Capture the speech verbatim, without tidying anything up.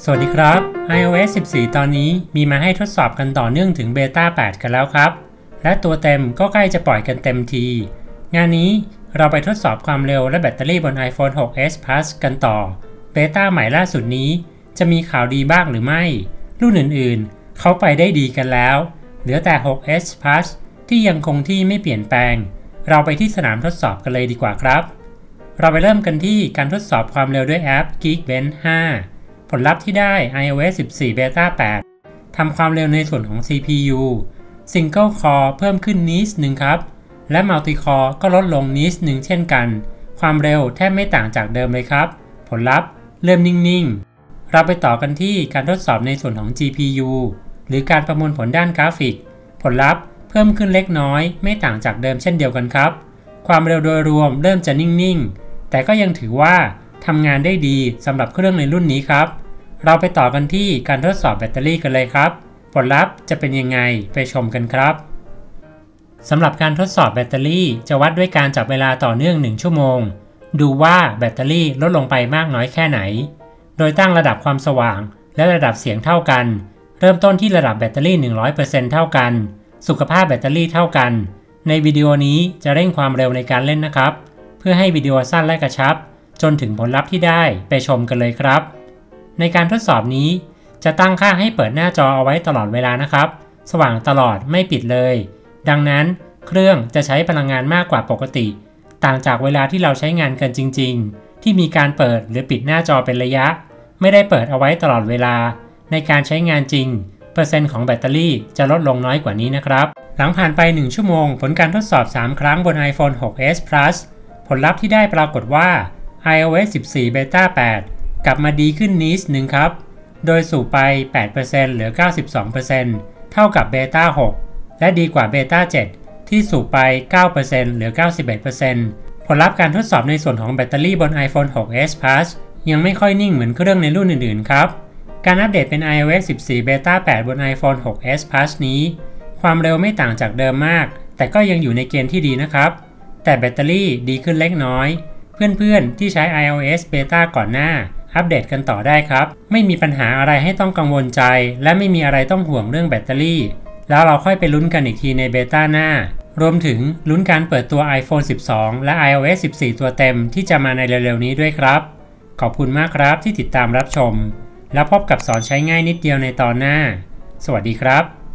สวัสดีครับ ไอ โอ เอส สิบสี่ ตอนนี้มีมาให้ทดสอบกันต่อเนื่องถึงเบต้า แปด กันแล้วครับและตัวเต็มก็ใกล้จะปล่อยกันเต็มทีงานนี้เราไปทดสอบความเร็วและแบตเตอรี่บน iPhone หก เอส Plus กันต่อเบต้าใหม่ล่าสุดนี้จะมีข่าวดีบ้างหรือไม่รุ่นอื่นๆเขาไปได้ดีกันแล้วเหลือแต่ หก เอส Plus ที่ยังคงที่ไม่เปลี่ยนแปลงเราไปที่สนามทดสอบกันเลยดีกว่าครับเราไปเริ่มกันที่การทดสอบความเร็วด้วยแอป Geekbench ห้าผลลัพธ์ที่ได้ ไอ โอ เอส สิบสี่ Beta แปด ทำความเร็วในส่วนของ ซี พี ยู Single Core เพิ่มขึ้นนิดนึงครับและ Multi Core ก็ลดลงนิดนึงเช่นกันความเร็วแทบไม่ต่างจากเดิมเลยครับผลลัพธ์เริ่มนิ่งๆเราไปต่อกันที่การทดสอบในส่วนของ จี พี ยู หรือการประมวลผลด้านกราฟิกผลลัพธ์เพิ่มขึ้นเล็กน้อยไม่ต่างจากเดิมเช่นเดียวกันครับความเร็วโดยรวมเริ่มจะนิ่งๆแต่ก็ยังถือว่าทำงานได้ดีสำหรับเครื่องในรุ่นนี้ครับเราไปต่อกันที่การทดสอบแบตเตอรี่กันเลยครับผลลัพธ์จะเป็นยังไงไปชมกันครับสำหรับการทดสอบแบตเตอรี่จะวัดด้วยการจับเวลาต่อเนื่องหนึ่งชั่วโมงดูว่าแบตเตอรี่ลดลงไปมากน้อยแค่ไหนโดยตั้งระดับความสว่างและระดับเสียงเท่ากันเริ่มต้นที่ระดับแบตเตอรี่ หนึ่งร้อยเปอร์เซ็นต์ เท่ากันสุขภาพแบตเตอรี่เท่ากันในวิดีโอนี้จะเร่งความเร็วในการเล่นนะครับเพื่อให้วิดีโอสั้นและกระชับจนถึงผลลัพธ์ที่ได้ไปชมกันเลยครับในการทดสอบนี้จะตั้งค่าให้เปิดหน้าจอเอาไว้ตลอดเวลานะครับสว่างตลอดไม่ปิดเลยดังนั้นเครื่องจะใช้พลังงานมากกว่าปกติต่างจากเวลาที่เราใช้งานกันจริงๆที่มีการเปิดหรือปิดหน้าจอเป็นระยะไม่ได้เปิดเอาไว้ตลอดเวลาในการใช้งานจริงเปอร์เซ็นต์ของแบตเตอรี่จะลดลงน้อยกว่านี้นะครับหลังผ่านไปหนึ่งชั่วโมงผลการทดสอบสามครั้งบน iPhone หก เอส Plus ผลลัพธ์ที่ได้ปรากฏว่า ไอ โอ เอส สิบสี่ Beta แปด กลับมาดีขึ้นนิดนึงครับโดยสู่ไป แปดเปอร์เซ็นต์ เหลือ เก้าสิบสองเปอร์เซ็นต์ เท่ากับ Beta หก และดีกว่า Beta เจ็ด ที่สู่ไป เก้าเปอร์เซ็นต์ เหลือ เก้าสิบเอ็ดเปอร์เซ็นต์ ผลลัพธ์การทดสอบในส่วนของแบตเตอรี่บน iPhone หก เอส Plus ยังไม่ค่อยนิ่งเหมือนเครื่องในรุ่นอื่นๆครับการอัปเดตเป็น ไอ โอ เอส สิบสี่ Beta แปด บน iPhone หก เอส Plus นี้ความเร็วไม่ต่างจากเดิมมากแต่ก็ยังอยู่ในเกณฑ์ที่ดีนะครับแต่แบตเตอรี่ดีขึ้นเล็กน้อยเพื่อนๆที่ใช้ ไอ โอ เอส Beta ก่อนหน้าอัปเดตกันต่อได้ครับไม่มีปัญหาอะไรให้ต้องกังวลใจและไม่มีอะไรต้องห่วงเรื่องแบตเตอรี่แล้วเราค่อยไปลุ้นกันอีกทีในเบต้าหน้ารวมถึงลุ้นการเปิดตัว iPhone สิบสอง และ ไอ โอ เอส สิบสี่ ตัวเต็มที่จะมาในเร็วๆนี้ด้วยครับขอบคุณมากครับที่ติดตามรับชมแล้วพบกับสอนใช้ง่ายนิดเดียวในตอนหน้าสวัสดีครับ